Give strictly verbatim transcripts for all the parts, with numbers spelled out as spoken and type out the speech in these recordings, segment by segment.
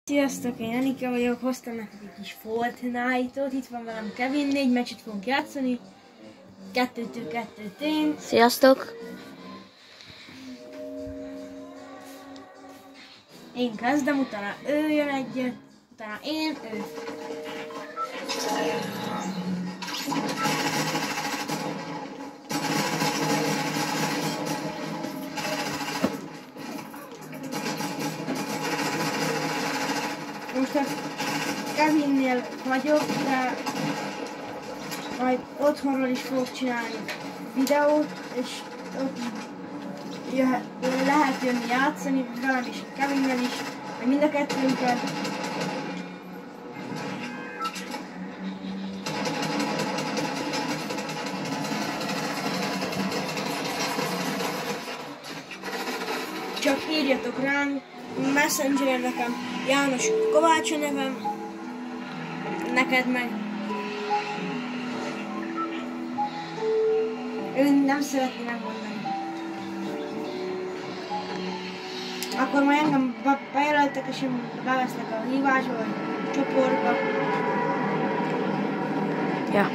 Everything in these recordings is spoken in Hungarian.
Sziasztok, én Anika vagyok, hoztam nektek egy kis Fortnite-ot, itt van velem Kevin, négy meccset fogunk játszani, kettőtől kettőt én. Sziasztok! Én kezdem, utána ő jön egyet, utána én, ő. Most a Kevinnél vagyok, de majd otthonról is fogok csinálni videót, és ott jöhet, lehet jönni játszani velem is, Kevinnel is, meg mind a kettőnket. Csak írjatok rám, Messengeren nekem János Kovács a nevem, neked meg ő nem szeretné megmondani. Akkor majd engem be bejelöltek, és én bevesznek a hívásba, vagy a csoportba. Ja.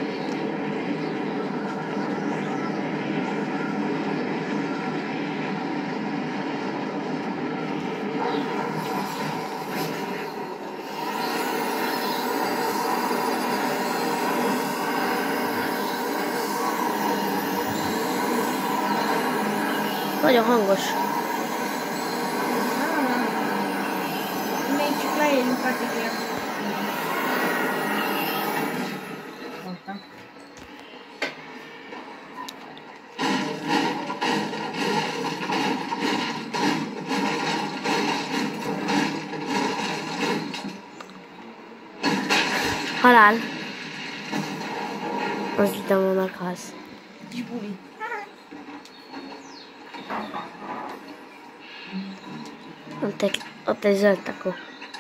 Nagyon hangos. Még csak leérjünk addig. Mondtam. Halál. Azt hittem, hogy meghalsz. Kis buli. Ott egy, ott egy zöld takó.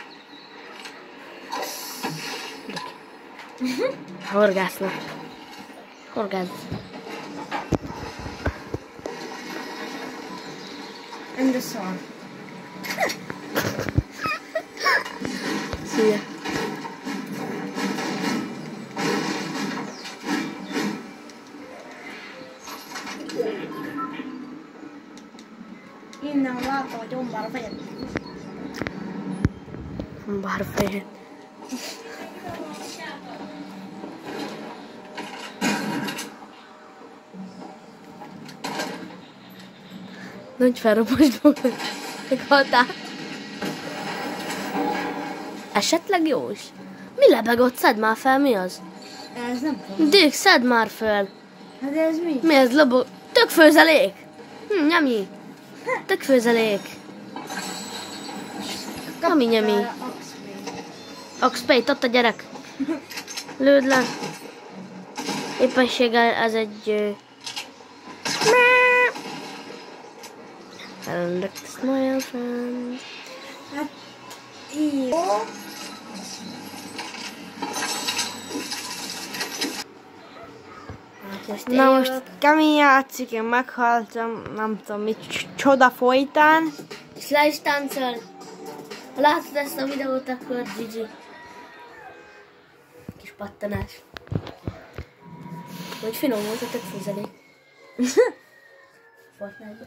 Horgásznak. Horgász. And the song. Szia. Innen látom, hogy ombár a fejed. Bár a fejed. Nagy felrobos dolog. Meghaltál. Esetleg jó is. Mi lebeg ott? Szedd már fel, mi az? Ez nem tudom. Dick, szedd már fel. Hát ez mi? Mi ez, lobog? Tök főzelék. Hm, nyomj. Tök főzelék. Nyomj, nyomj. Oxpate, ott a gyerek. Lőd le. Éppenséggel ez egy... Hello, that's my friend. Hát jó. Na most Kemin játszik, én meghaltam, nem tudom mit, csoda folytán. És le is táncol. Ha látod ezt a videót, akkor gé gé. Kis pattanás. Hogy finom volt a tök főzelék. Fortnite-ban.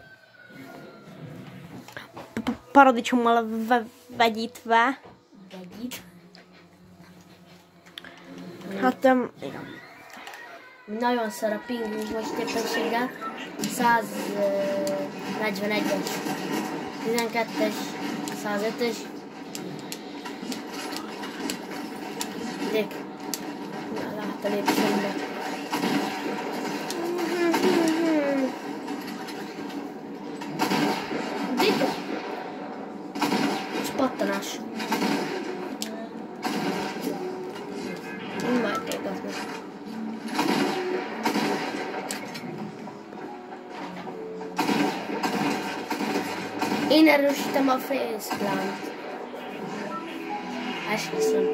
Paradicsommal ve vegyítve. Vegyít. Hát um, Nagyon szar a pingunk most éppenséggel. száz negyvenegyes, tizenkettes, százötös. Dick. Na, lát a lépésembe. Dick. És pattanás. Majd égat meg. Én erősítem a faceplant. Esküszöm.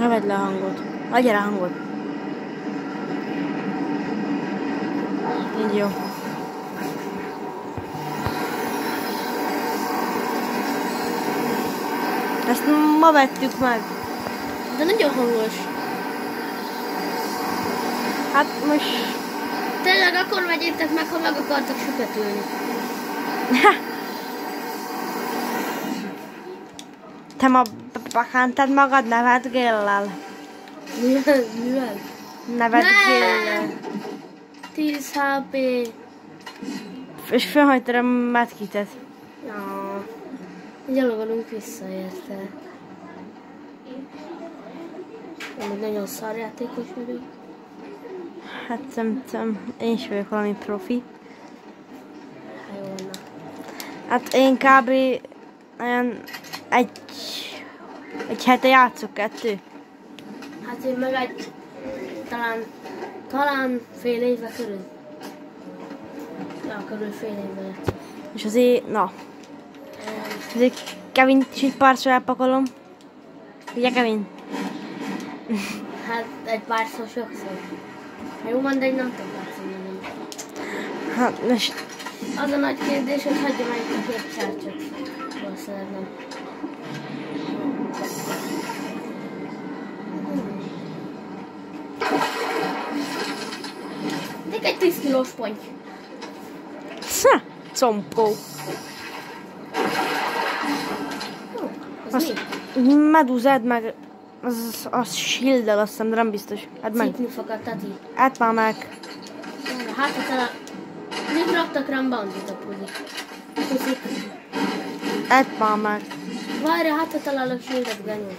Ne vedd le a hangot. Adj rá a hangot. Így jó. Ezt ma vettük meg. De nagyon hangos. Hát most... Tényleg akkor vegyétek meg, ha meg akartak süketülni. Te ma bakántad magad, ne vedd géllel. Mivel? Mivel? Ne vedd Ne! géllel. tíz há pé. És fölhagytad a medkitet. Ja. Gyalogolunk vissza, érte. Én még nagyon szarjátékos vagyok. Hát nem tudom, én is vagyok valami profi. Hát jó, na. Hát én kb. Olyan egy, egy hete játszok, kettő. Hát én meg egy, talán, talán fél éve körül. Ja, körül fél éve játszok. És azért, na. Azért Kevin is egy párszor elpakolom. Ugye Kevin? Hát egy párszor sokszor. Ha jó van, de én nem tudom játszani. Nem. Hát most Az a nagy kérdés, hogy hagyja meg a két csárcsot. Valószínűleg nem. Dik egy tíz kilós ponty. Szá, compó. Jó, az Azt mi? medúzád meg, az, az shield-el azt hiszem, de nem biztos. Edd meg. Szítni fog a tati. Edd már meg. Hát, ha tele... Mit raktak rám bandit a puzi? Puszik. Edd már meg. Várj, hát ha találok shieldet, genyó.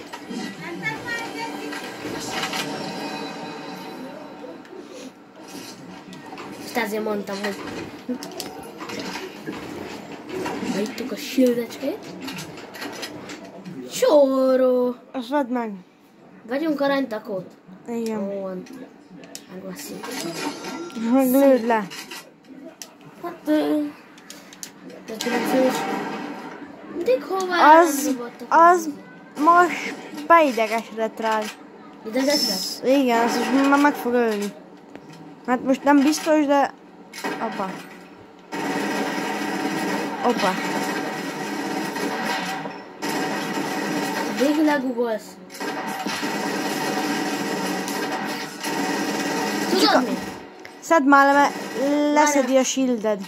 Ezt ezért mondtam, hogy... Beittuk a shieldecskét. Csóró! Azt vedd meg. Vagyunk aranytakót? Igen. Jó van. Megvasszuk. Meg lőd le. Hát... ö, de kilencszeres. Dik hová Az, eldobottak? az most beidegesedett rád. Ideges lesz? Igen, az most már meg fog ölni. Hát most nem biztos, de... Oppa. Oppa. Végül legugolsz. Tudod mi? Szedd már le, mert leszedi a shielded.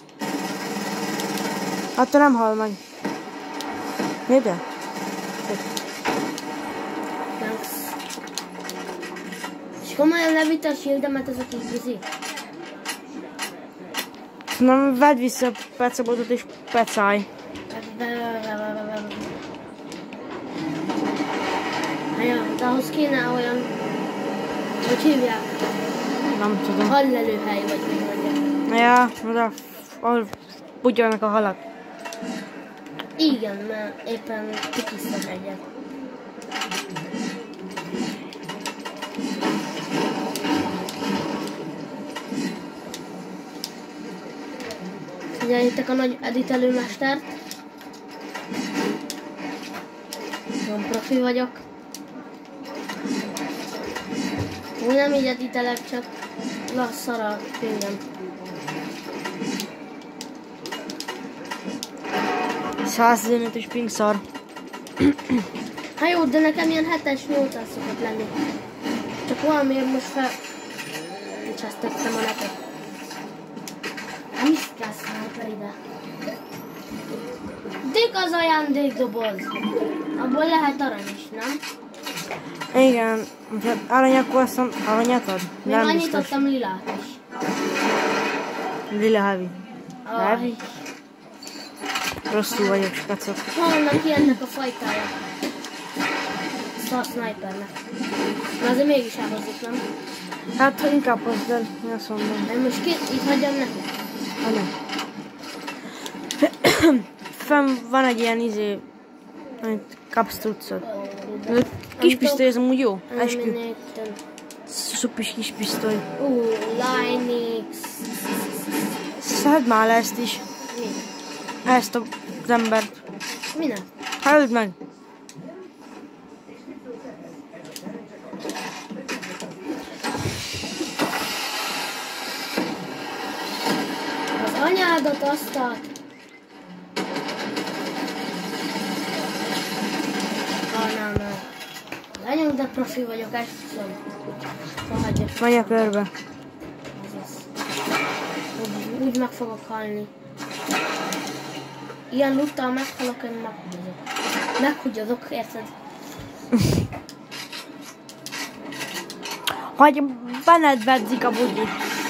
Attól nem hal meg. Nézd el? Thanks. És komolyan levitte a shieldemet ez a kis bizi? Nem, vedd vissza a pecabotot és pecálj. De ahhoz kéne olyan, hogy hívják, Nem tudom. hallelőhely vagy mi mondják. Ja, oda, ahol budjanak a halak. Igen, mert éppen kikisztak egyet. Figyeljétek a nagy editelőmestert. Nagyon profi vagyok. Úgy nem így editelek, csak lasszar a pingem. száztizenötös ping szar. Hát jó, de nekem ilyen hetes nyolcas szokott lenni. Csak valamiért most fel... Csesztettem a netet. Nem is kell sniper ide. Dik az ajándékdoboz. Abból lehet arany is, nem? Igen, ha arany, akkor azt mondom, aranyat ad? Még Nem annyit biztos. adtam lilát is. Lila heavy. Aj. Heavy? Rosszul vagyok, skacok. Holnap ilyennek a fajtája. Szar snipernek. De azért mégis elhozzuk, nem? Hát, ha inkább hozd el, mi azt mondom. Én most két, itt hagyjam neki. Ha nem. Fenn van egy ilyen izé, amit kapsz tudszod. Kis pisztoly, ez amúgy jó. Eskü. Szupis kis pisztoly. Ú, Linux. Szedd már le ezt is. Mi? Ezt az embert. Minek? Ha öld meg. anyádat aztát! Ah, nem, nem. Lányom, de profi vagyok, esküszöm. Hagyja. Menj a körbe. Úgy, úgy meg fogok halni. Ilyen luttal meghalok, én meghugyozok. Meghugyozok, érted? Hogy benned vedzik a bugyi.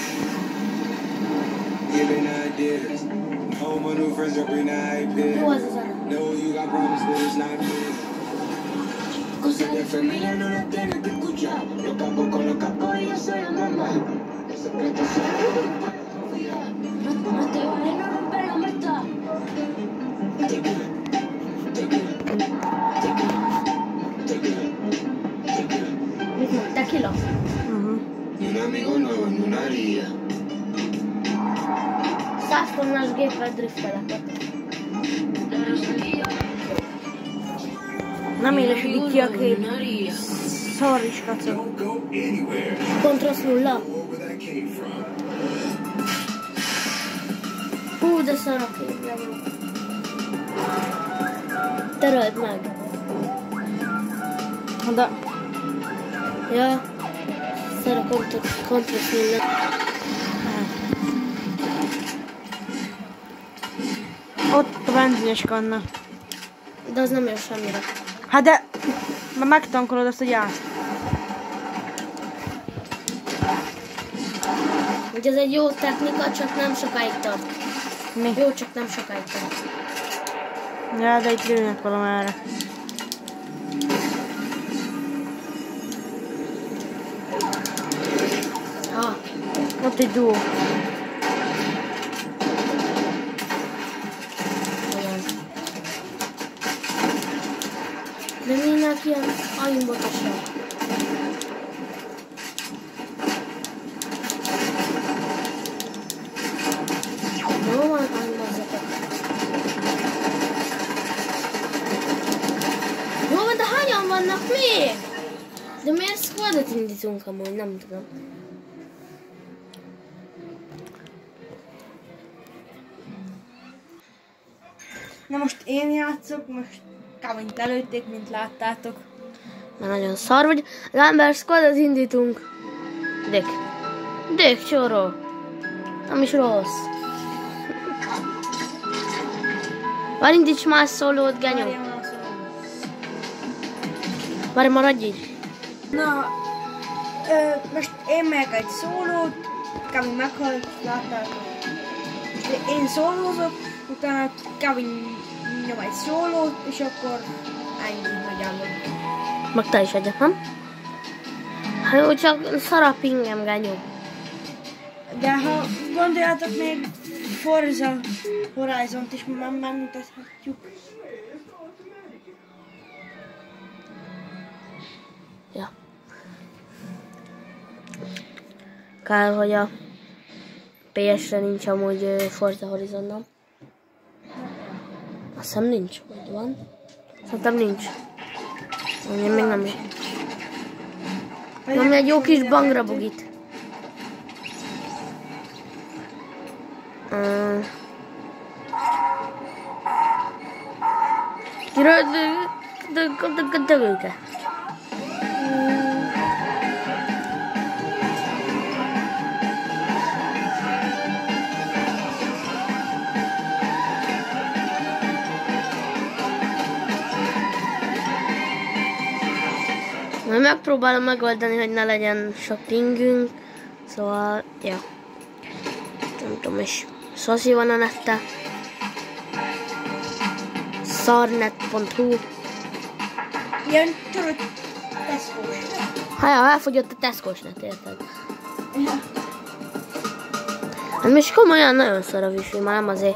Jó az a zene. Mit mondta? Tequila? Száztonnás géppel driftelek. Nem élesedik ki a kép. Szar is kacog. Kontrasz nulla. Hú, de szar a kép, legyen. Teröld meg. De Ja. Szar a kontrasz nulla. ott a benzines kanna. De az nem ér semmire. Hát de már megtankolod azt a gyászt. Ugye ez egy jó technika, csak nem sokáig tart. Mi? Jó, csak nem sokáig tart. Ja, de itt lőnek valamára. Ha. Ott egy duó. De minek ilyen aimbotosak? Jó van aimbozzatok. Jó van, de hányan vannak még? De miért squadot indítunk amúgy? Nem tudom. Na most én játszok, most Kavint előtték, mint láttátok. Már nagyon szar vagy. Az ember squadot indítunk. Dök. Dök, csoró. Nem is rossz. Várj, indíts más szólót, genyó. Várj, maradj így. Na, ö, most én megyek egy szólót, Kavin meghalt, láttátok. Én szólózok, utána Kavin nyom egy szólót, és akkor ennyi nagyjából. Meg te is egyet, nem? Hát jó, csak szar a pingem, genyó. De ha gondoljátok, még Forza Horizont is már megmutathatjuk. Ja. Kár, hogy a pé es-re nincs amúgy uh, Forza Horizon, nem? Azt hiszem nincs, vagy van? Szerintem nincs. Én még nem is. Nyomj egy jó kis bangra bugit. Uh. Kiről dögöke? Majd megpróbálom megoldani, hogy ne legyen sok pingünk. Szóval, ja. Nem tudom is. Szoszi van a nette. szarnet pont hu. Ilyen tudod, Tesco-s. Hát elfogyott a Tesco-s net, érted? Hát most komolyan nagyon szar a wifi, már nem azért.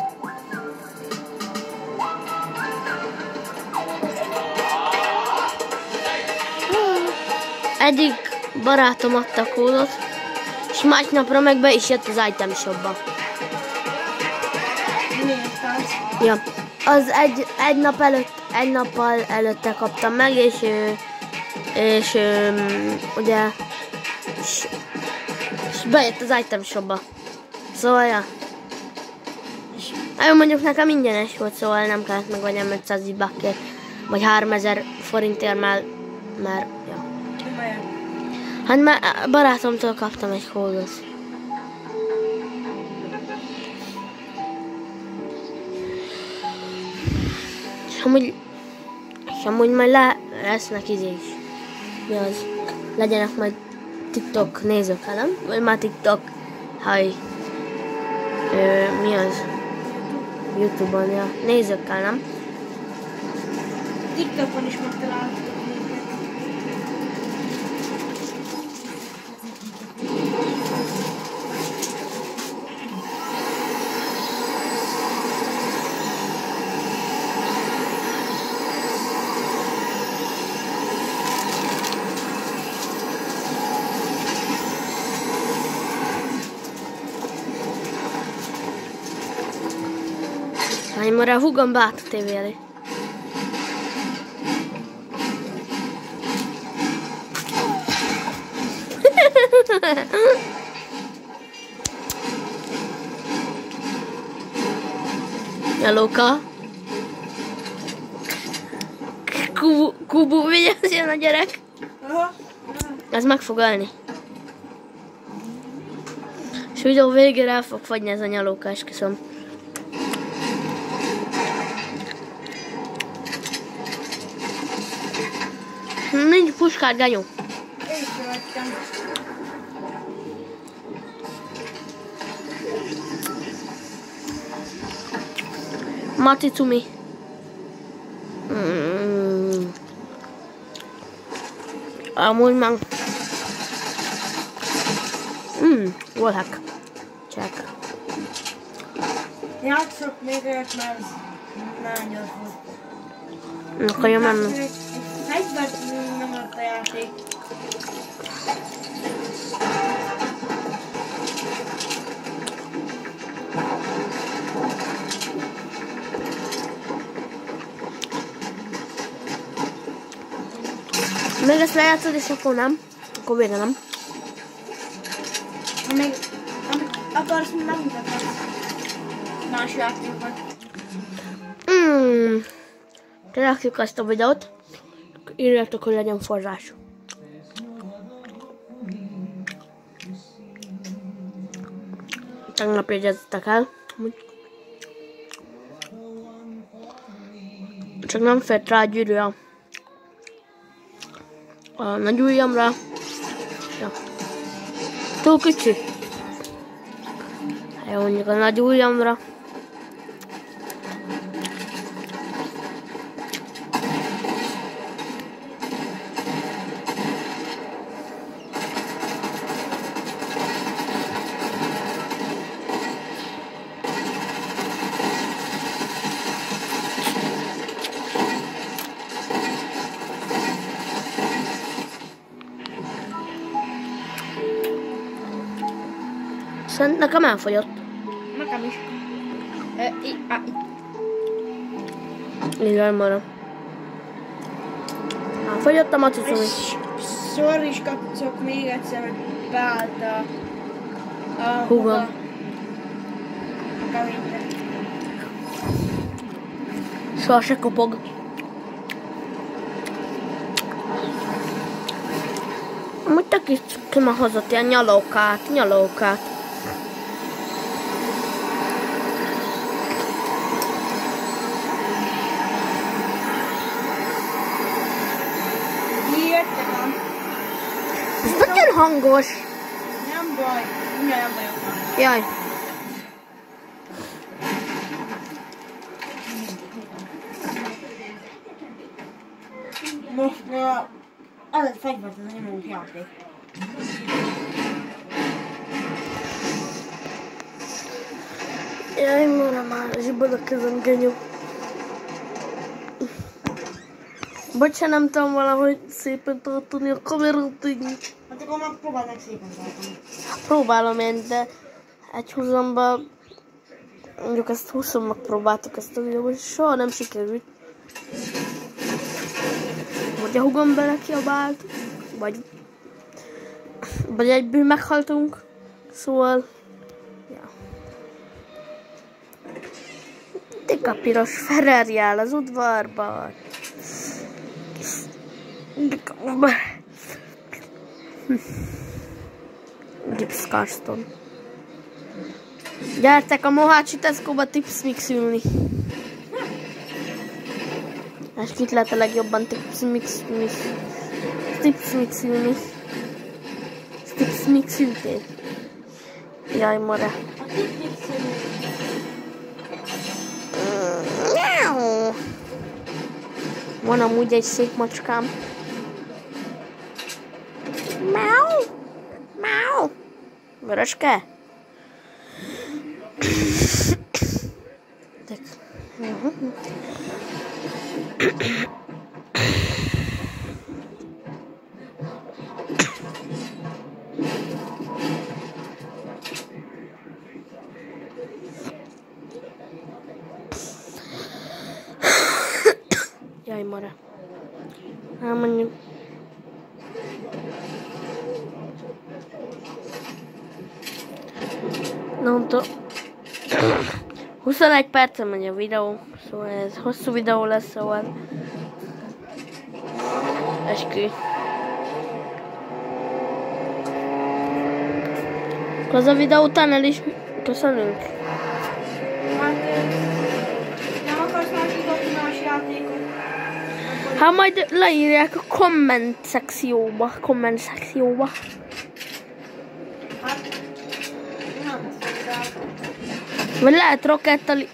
Egyik barátom adta a kódot, és másnapra meg be is jött az item shopba. Ja, az egy, egy nap előtt, egy nappal előtte kaptam meg, és, és, és ugye, és, és bejött az item shopba. Szóval, ja. Jó, mondjuk nekem ingyenes volt, szóval nem kellett megvegyem ötszáz zibakért, vagy háromezer forintért, mert, mert, ja. Hát már barátomtól kaptam egy kódot. És amúgy, és amúgy majd le, lesznek izé is. Mi az? Legyenek majd TikTok nézők, nem? Vagy már TikTok, haj. Ö, mi az? YouTube-on, ja. Nézőkkel, nem? TikTokon is megtalálhatok minket. Hány morra húgom be át a tévé elé. Jalóka. Kubu, kubu, vigyázz, jön a gyerek. Aha. Ez meg fog ölni. És videó végére el fog fagyni ez a nyalóka, esküszöm. Nincs puskád, Gányó. Én is követtem. Mati Cumi. Mm. Amúgy meg... Mm, wallhack. Check. Játszok még olyat, mert ez nagyon gyors volt. Akkor jön mennem. Egy fegyvert nem adta a játék. Még ezt lejátszod, és akkor nem. Akkor végre nem. Ha még akarsz, megmutatod más játékokat. Mm. Rakjuk azt a videót. Írjátok, hogy legyen forrás. Tegnap jegyeztetek el. Csak nem fért rá a gyűrű a, a nagy ujjamra. Ja. Túl kicsi. Jó, mondjuk a nagy ujjamra. Szerint nekem elfogyott. Nekem is. E, i, a, i. Igen, mara. Elfogyott a macicom is. Szor is kapcsolok még egyszer, hogy beállt a... a Húgom. A kavényre. Soha se kopog. Amúgy te kis kima hozott ilyen nyalókát, nyalókát. Jöttek a... Ez nagyon hangos. Nem baj, mindjárt nem vagyok már. Jaj. Most uh, az egy fegyvert, ez a nyomós játék. Jaj, mara már, zsibbad a kezem, genyó. Bocsán, nem tudom valahogy szépen tartani a kamerát így. Hát akkor már próbáld meg szépen tartani. Próbálom én, de egy húzamba, mondjuk ezt húszon megpróbáltuk ezt a videót, és soha nem sikerült. Vagy a húgom bele kiabált, vagy, vagy egyből meghaltunk, szóval, ja. Mindig a piros Ferrari áll az udvarban. Gips Carston. Gyertek a Mohácsi Tesco-ba tips mixülni. És kit lehet a legjobban tips mix mix tips mixülni. Tips mixültél? Jaj, more. A tips mixülni. Van amúgy egy szép macskám. Miau! Miau! Vöröske? Jaj, mara. Hát mondjuk. Nem tudom. huszonegy percen megy a videó, szóval ez hosszú videó lesz, szóval eskü. Az a videó után el is köszönünk. Hát nem akarsz már tudni más játékot? Hát majd leírják a komment szekcióba, komment szekcióba. Hát nem tudtál. Vagy lehet Rocket-tal...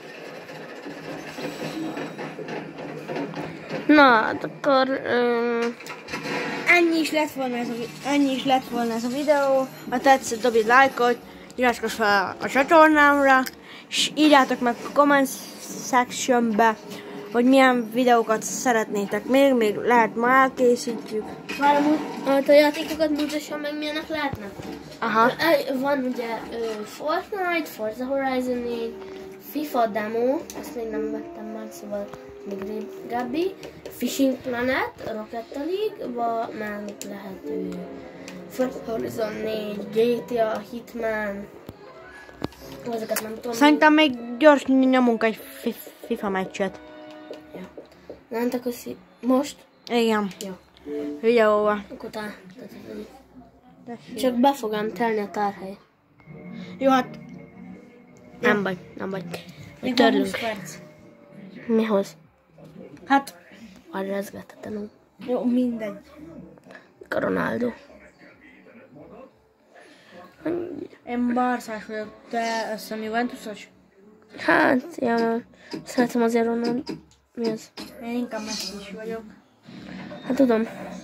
Na, hát akkor... Um... Ennyi is lett volna ez a, ennyi is lett volna ez a videó. Ha tetszett, dobj lájkot, iratkozz fel a csatornámra, és írjátok meg a comment sectionbe, hogy milyen videókat szeretnétek még, még lehet ma elkészítjük. Már a játékokat mutassam meg, milyenek lehetnek. Aha. Van ugye uh, Fortnite, Forza Horizon négy, FIFA demo, ezt még nem vettem meg, szóval még régebbi, Fishing Planet, Rocket League, vagy mellett lehet uh, Forza Horizon négy, gé té á, Hitman, ezeket nem tudom. Szerintem még gyors nyomunk egy FIFA meccset. Ja. Nem te köszi. Most? Igen. Jó. Videóval. Akkor tá, csak be fogom telni a tárhely. Jó, hát Nem baj, nem baj. még Törlünk. húsz perc. Mihoz? Hát Arra rezgetetenünk. jó, mindegy. A Ronaldo. Én Barszás vagyok, te azt hiszem Juventusos? Hát, ja, szeretem azért Ronaldo. Mi az? Én inkább Messi is vagyok. Hát tudom.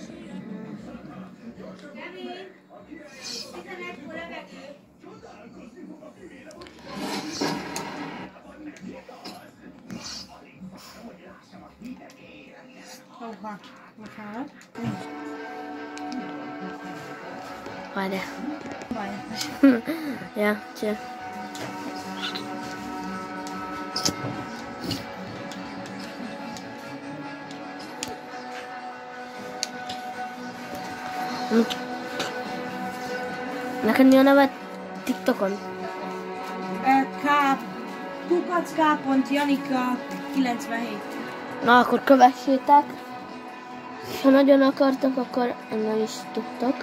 Oha, bocsánat. Várjál. Várj. Ja, cső. Neked mi a neved TikTokon? K. Kukac K. Janika kilencvenhét. Na, akkor kövessétek. Ha nagyon akartok, akkor engem is tudtok.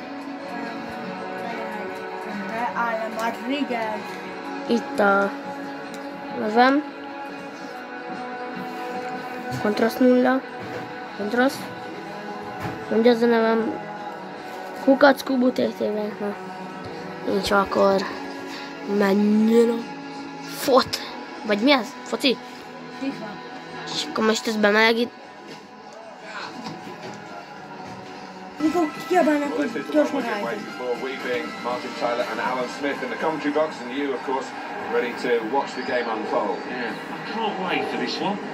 De I am Rodriguez. Itt a nevem. Kontraszt nulla. Kontraszt. Mondja az a nevem. Kukac Kubu té té-vel. Na. Nincs akkor. Menjél a fot. Vagy mi az? Foci? FIFA. És akkor most ez bemelegít. Mikor kiabálnak, hogy gyors What you're megállítani. waiting for, we being Martin Tyler and Alan Smith in the commentary box, and you, of course, ready to watch the game unfold. Yeah, I can't wait for this one.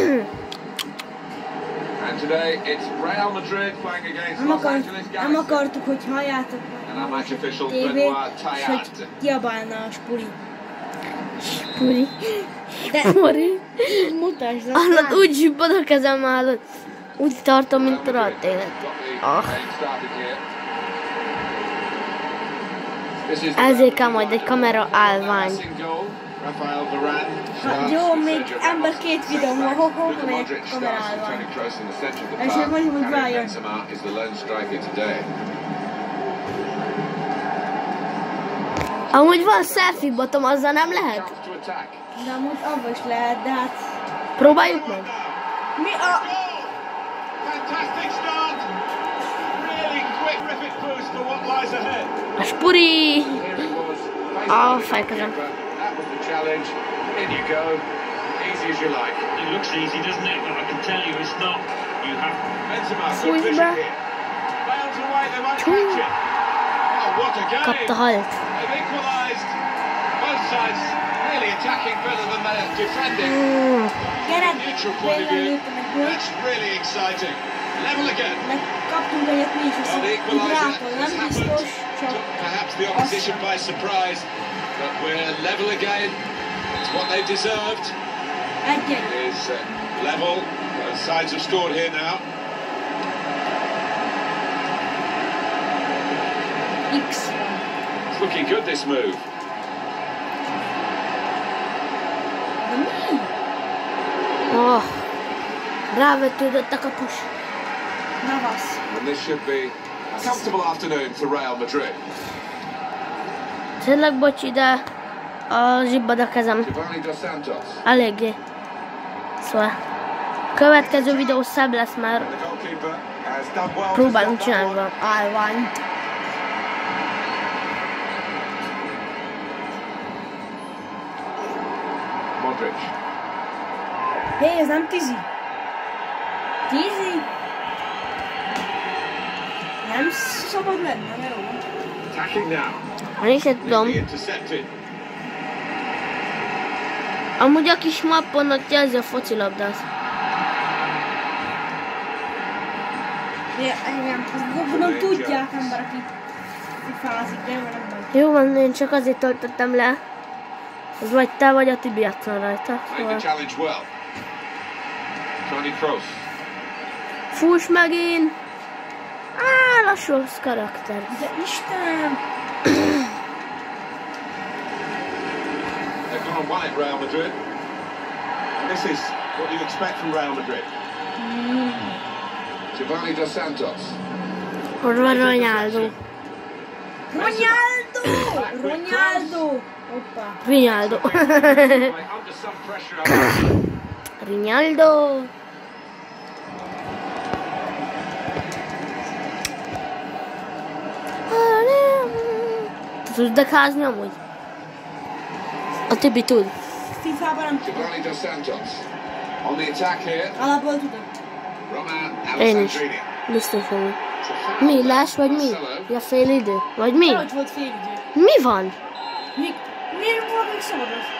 And today it's Real Madrid playing against Nem, Los akart, Angeles nem Galaxy. akartuk, hogy halljátok And our match official tévét, Benoit és hogy Tayat. kiabálna a spuri. Puri. De Puri. mutasd, azt Hallod, már. úgy zsibbad a kezem, hallod. Úgy tartom, mint a rohadt élet. Ah. This is Ezért kell majd egy kamera állvány. passing goal. Rafael Varane. Hát jó, még ember két videóm van, ho, ho, melyek kamerával. És én mondjuk, hogy váljon. Amúgy van selfie botom, azzal nem lehet? De amúgy abban is lehet, de hát... Próbáljuk meg? Mi a... Fantastic start. Really quick, terrific boost for what lies ahead. A spuri! Oh, fejkezem. That was the challenge. In you go. Easy as you like. It looks easy, doesn't it? But I can tell you it's not. You have... Benzema, Fújj good be. vision here. Wales away, they might catch it. Oh, what a game. Kapta halt. They've equalised. Both sides really attacking better than they're defending. Gyere, Neutral point of view. lőttem egy gólt. That's really exciting. Level again. Meg kaptunk egyet mi is, Well, viszont the így equaliser rától has nem biztos, happened. csak... Took perhaps the opposition by surprise, but we're level again. It's what they deserved. Egy-egy. Is uh, level. Both sides have scored here now. X. It's looking good, this move. De mi? Oh. Rávetődött a kapus. Navas. And this should be a comfortable afternoon for Real Madrid. Tényleg bocsi, de a zsibbad a kezem. Giovanni Dos Santos. Eléggé. Szóval. Következő videó szebb lesz, mert The goalkeeper has done well. to próbálunk stop that csinálni one. valami állványt. Modric. Hé, ez nem tizi. Tizi? Nem szabad lenne, ne jó. Attacking now. Én sem tudom. Neatly intercepted. Amúgy a kis mappon ott jelzi a focilabdát. Ja, igen, azt gondolom tudják ember, aki fázik, de jó, nem baj. Jó van, én csak azért töltöttem le. Ez vagy te, vagy a Tibi játszol rajta. Made Szóval. the challenge well. Toni Kroos. Fuss megint! Á, lassú az karakter. De Istenem! They've gone and won it, Real Madrid. This is what you expect from Real Madrid. Giovanni Dos Santos. Hogy van Ronaldo. Ronaldo! Ronaldo! Hoppa. Ronaldo. Like, under some pressure. Ronaldo. Tudsz dekázni amúgy? A Tibi tud. Fifában nem tudom. Giovanni Dos Santos. On the attack here. Alapból tudom. Roman Én is. Alessandrini. Biztos amúgy. Mi? Láss vagy mi? Ja, fél idő? Vagy mi? Hogy volt fél idő. Mi van? Mi? Miért volt még szabad az?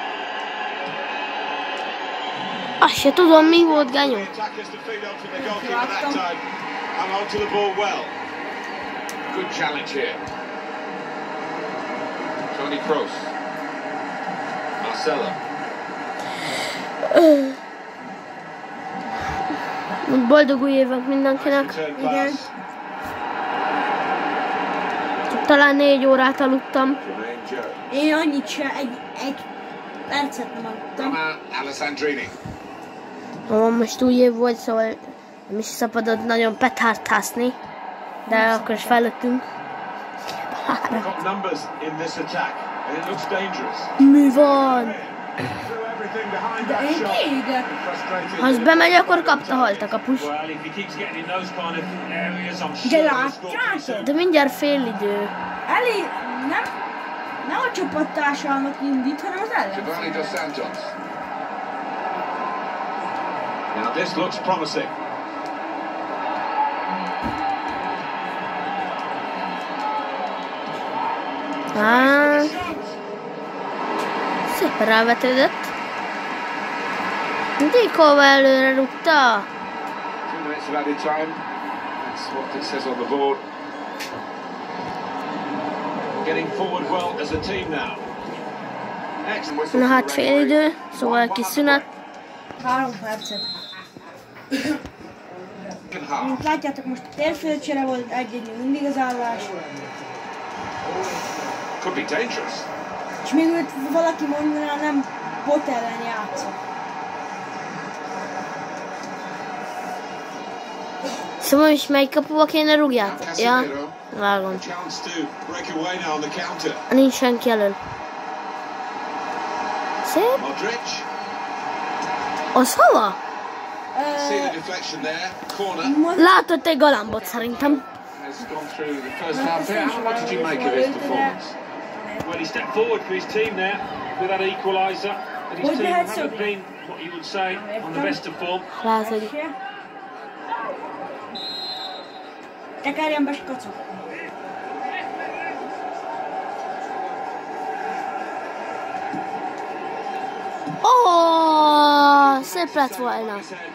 Azt se tudom, mi volt, Gányó. Attackers to feed on from the goalkeeper that time. And hold to the ball well. Good challenge here. Toni Kroos. Marcelo. Boldog új évet mindenkinek. Return Igen. pass. Talán négy órát aludtam. Jermaine Jones. Én annyit se, egy, egy percet nem adtam. Roman Alessandrini. Ó, most új év volt, szóval nem is szabadott nagyon petárdhászni. De akkor is fejlődtünk. They've got numbers in this attack, and it looks dangerous. Mi van? Threw everything behind De that én shot. kiégek. Frustrated. Ha az bemegy, akkor kapta halt a kapus. Well, if he keeps getting in those kind of areas, I'm De sure he'll score. látjátok? De mindjárt fél idő. Elég, nem, nem a csapattársának indít, hanem az Giovanni ellen. Dos Santos. Now this looks promising. Á, szépen rávetődött. Dikóva előre rúgta. Two minutes of added time. That's what it says on the board. Getting forward well as a team now. Excellent whistle Na for hát the fél referee. idő, szóval kis szünet. Három percet. Second half. Mint látjátok, most térfélcsere volt, egy-egy mindig az állás. Could be dangerous. És még őt valaki mondaná, nem bot ellen játszok. Szóval is melyik kapuba kéne rúgját? Ja, vágom. Nincs senki elől. Szép. Az hova? Látott egy galambot szerintem. Well, he stepped forward for his team there with that equaliser. And his team haven't been what you would say on the best of form. Lehet, hogy... Tekerjen be, skacok. Oh, szép lett volna.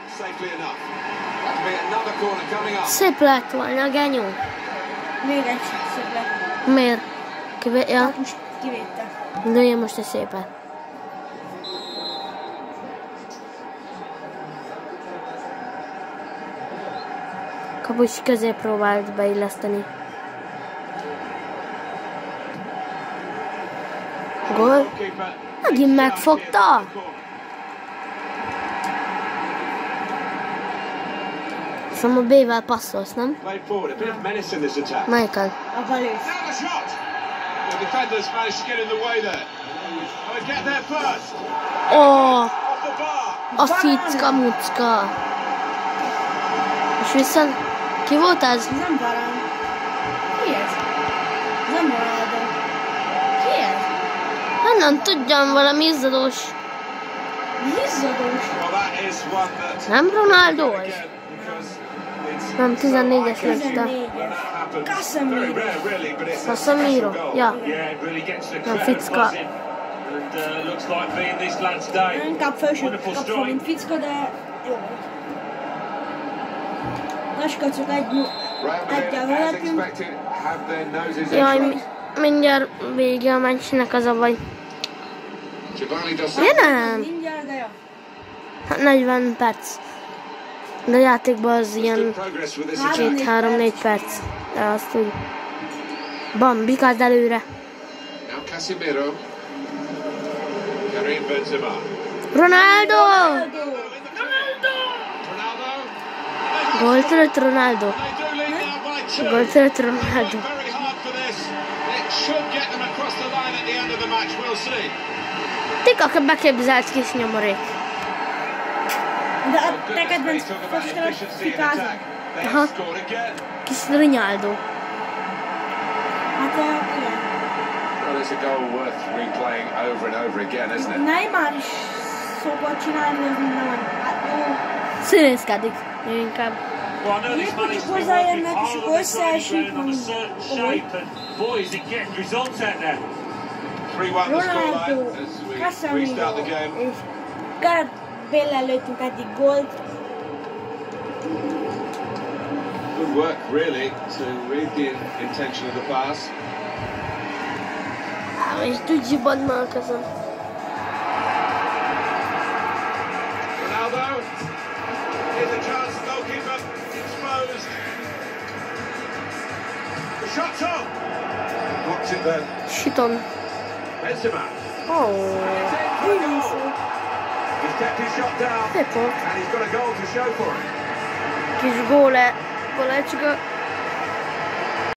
Szép lett volna, genyó. Még egy szép lett. Miért? Kivé... Ja. Most kivédte. Lője most egy szépet. Kapus közé próbált beilleszteni. Gól. Megint megfogta. Szóval a B-vel passzolsz, nem? Michael. A balősz. Ó, a ficka mucka. És vissza... Ki volt ez? Nem Varán. Ki ez? Nem Ronaldo. Ki ez? Hát nem tudjam, valami izzadós. Izzadós. Nem Ronaldo az? Nem, tizennégyes lista. tizennégyes. Casemiro. Casemiro, ja. Nem ficka. Inkább felsőbb kapva, mint Ficka, de jó. Nagy kacok egy egyel vezetünk. Jaj, mi, mindjárt vége a meccsnek, az a baj. Ja, nem. Mindjárt, de jó. Hát negyven perc. De a játékban az ilyen két-három-négy perc. De azt úgy. Bam, bikáld előre. Ronaldo! Gól törött Ronaldo. Gól törött Ronaldo. Tika beképzelt kis nyomorék. De a te kedvenc fociskálod fikázol. Aha. Kis Ronaldo. Hát igen. Well, it's a goal worth replaying over and over again, isn't it? Neymar is szokott csinálni, ez minden van. Hát jó. Színészkedik. Inkább. Well, I know this man is working hard on the game on a certain shape, and boy, is he getting results out there. three one the Ronaldo, scoreline as we Casemiro restart the game. és Gareth Bale lőttünk eddig gólt. Good work, really, to read the intention of the pass. És tudj badma a kezem. Ronaldo, here's a chance, goalkeeper exposed. The shot's on. Blocks it then. Siton. Benzema. Oh. He's kept his shot down, Szép volt. and he's got a goal to show for it. Kis góle. Golecska.